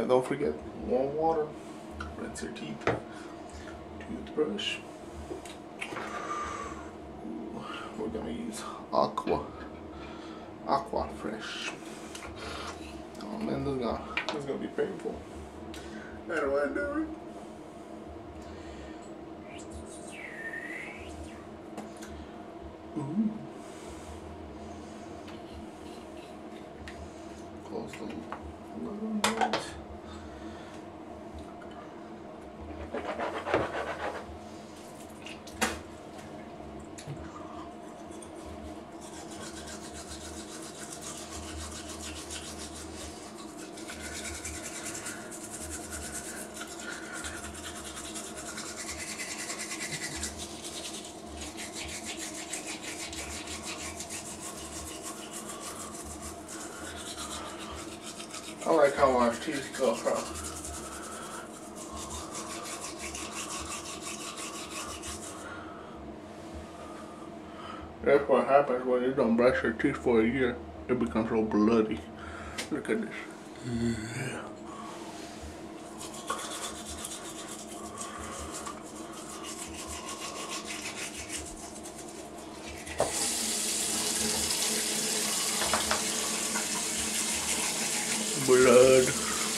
And don't forget warm water. Rinse your teeth. Toothbrush. We're gonna use Aqua Fresh. Oh man, this is gonna be painful. I don't wanna do it. Ooh. Close the little bit. I like how our teeth go from. That's what happens when you don't brush your teeth for a year. It becomes so bloody. Look at this. Yeah. Blood.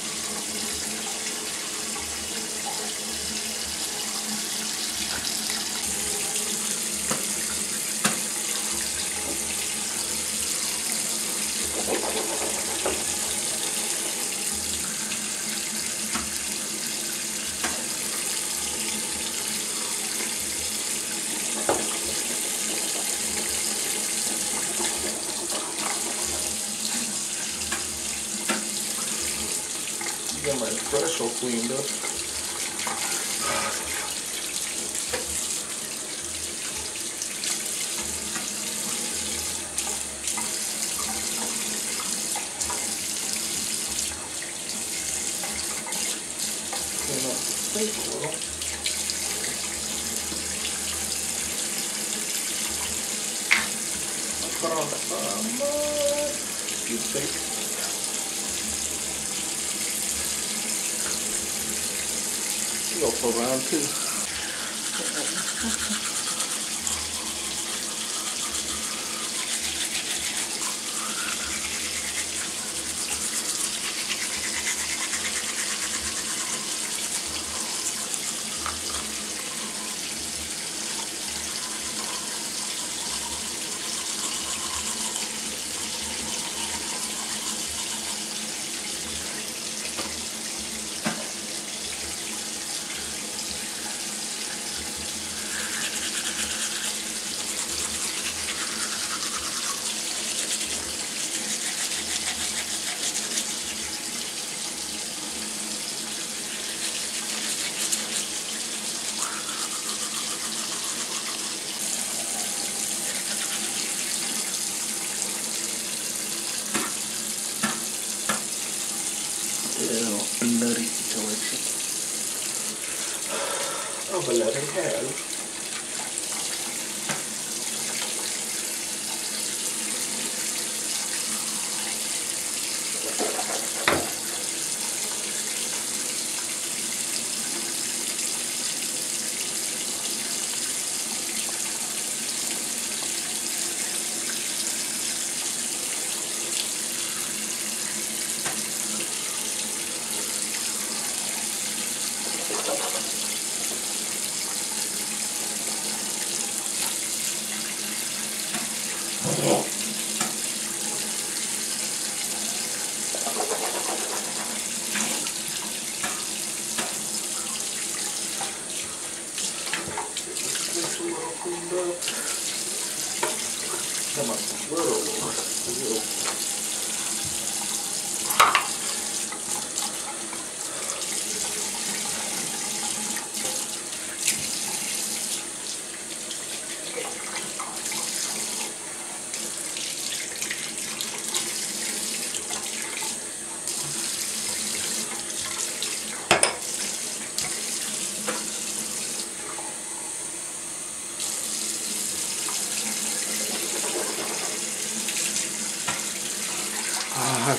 Get my brush all cleaned up. Clean up the sink a little. I'll put on some toothpaste. Go for round two. Bloody situation of a loving hand.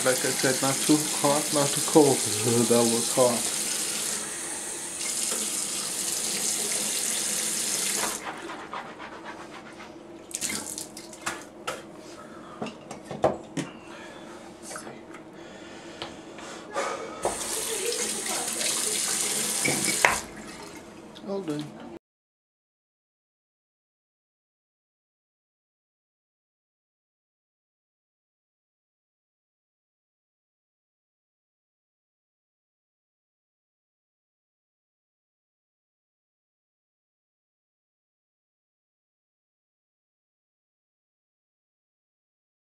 like I said, not too hot, not too cold. That was hot. All done.